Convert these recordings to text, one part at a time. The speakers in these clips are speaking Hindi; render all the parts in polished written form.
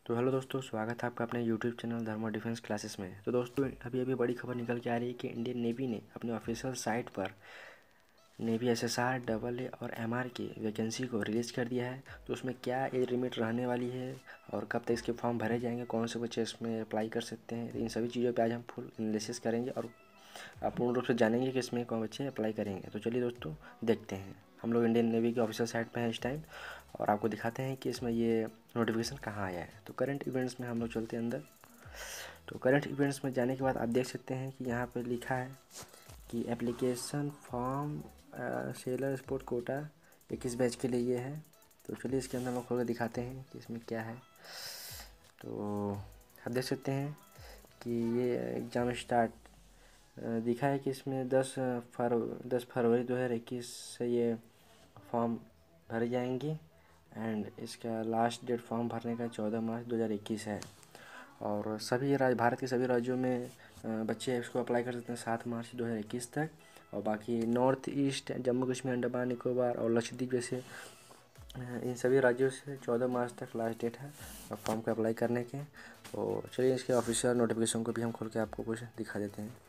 तो हेलो दोस्तों, स्वागत है आपका अपने YouTube channel Dharma defence classes में। तो दोस्तों अभी बड़ी खबर निकल के आ रही है कि इंडियन नेवी ने अपने ऑफिशियल साइट पर नेवी एसएसआर, डबल ए और एमआर की वैकेंसी को रिलीज़ कर दिया है। तो उसमें क्या एज लिमिट रहने वाली है और कब तक इसके फॉर्म भरे जाएंगे, कौन से बच्चे इसमें अप्लाई कर सकते हैं, इन सभी चीज़ों पर आज हम फुल एनालिसिस करेंगे और पूर्ण रूप से जानेंगे कि इसमें कौन बच्चे अप्लाई करेंगे। तो चलिए दोस्तों देखते हैं। हम लोग इंडियन नेवी के ऑफिशियल साइट पर हैं इस टाइम और आपको दिखाते हैं कि इसमें ये नोटिफिकेशन कहाँ आया है। तो करंट इवेंट्स में हम लोग चलते हैं अंदर। तो करंट इवेंट्स में जाने के बाद आप देख सकते हैं कि यहाँ पे लिखा है कि application form sailor sport quota 21 batch के लिए ये है। तो चलिए इसके अंदर हम लोग खोल कर दिखाते हैं कि इसमें क्या है। तो आप देख सकते हैं कि ये एग्ज़ाम स्टार्ट दिखा है कि इसमें 10 फरवरी 2021 से ये फॉर्म भरे जाएंगे एंड इसका लास्ट डेट फॉर्म भरने का 14 मार्च 2021 है। और सभी भारत के सभी राज्यों में बच्चे इसको अप्लाई कर सकते हैं 7 मार्च 2021 तक। और बाकी नॉर्थ ईस्ट, जम्मू कश्मीर, अंडमान निकोबार और लक्षद्वीप जैसे इन सभी राज्यों से 14 मार्च तक लास्ट डेट है फॉर्म को अप्लाई करने के। तो चलिए इसके ऑफिशियल नोटिफिकेशन को भी हम खोल के आपको कुछ दिखा देते हैं।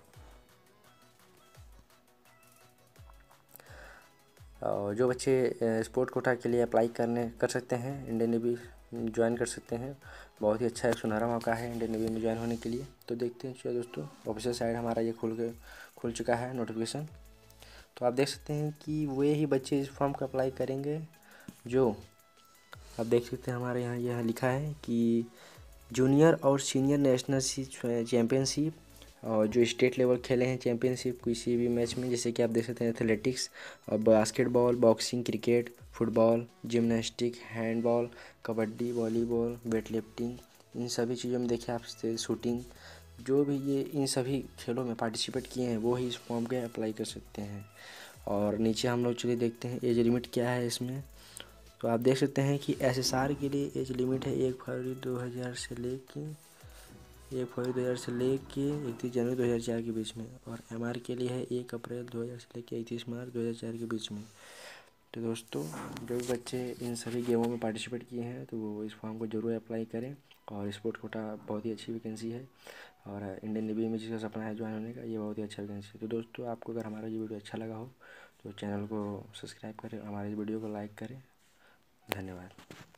और जो बच्चे स्पोर्ट कोटा के लिए अप्लाई कर सकते हैं, इंडियन नेवी ज्वाइन कर सकते हैं। बहुत ही अच्छा एक सुनहरा मौका है इंडियन नेवी में ज्वाइन होने के लिए। तो देखते हैं चलिए दोस्तों, ऑफिशियल साइट हमारा ये खुल चुका है नोटिफिकेशन। तो आप देख सकते हैं कि वे ही बच्चे इस फॉर्म को अप्लाई करेंगे जो आप देख सकते हैं हमारे यहाँ लिखा है कि जूनियर और सीनियर नेशनल चैम्पियनशिप और जो स्टेट लेवल खेले हैं चैम्पियनशिप किसी भी मैच में, जैसे कि आप देख सकते हैं एथलेटिक्स और basketball, boxing, cricket, football, gymnastic, handball, kabaddi, volleyball, weight lifting, इन सभी चीज़ों में देखिए आप शूटिंग, जो भी ये इन सभी खेलों में पार्टिसिपेट किए हैं वो ही इस फॉर्म के अप्लाई कर सकते हैं। और नीचे हम लोग चलिए देखते हैं एज लिमिट क्या है इसमें। तो आप देख सकते हैं कि एसएसआर के लिए एज लिमिट है 1 फरवरी 2000 से लेके 31 जनवरी 2004 के बीच में। और एमआर के लिए है 1 अप्रैल 2000 से लेके 31 मार्च 2004 के बीच में। तो दोस्तों जो भी बच्चे इन सभी गेमों में पार्टिसिपेट किए हैं तो वो इस फॉर्म को ज़रूर अप्लाई करें। और स्पोर्ट कोटा बहुत ही अच्छी वैकेंसी है और इंडियन नेवी में जिसका सपना है ज्वाइन होने का, ये बहुत ही अच्छा वैकेंसी है। तो दोस्तों आपको अगर हमारा ये वीडियो अच्छा लगा हो तो चैनल को सब्सक्राइब करें, हमारे वीडियो को लाइक करें। धन्यवाद।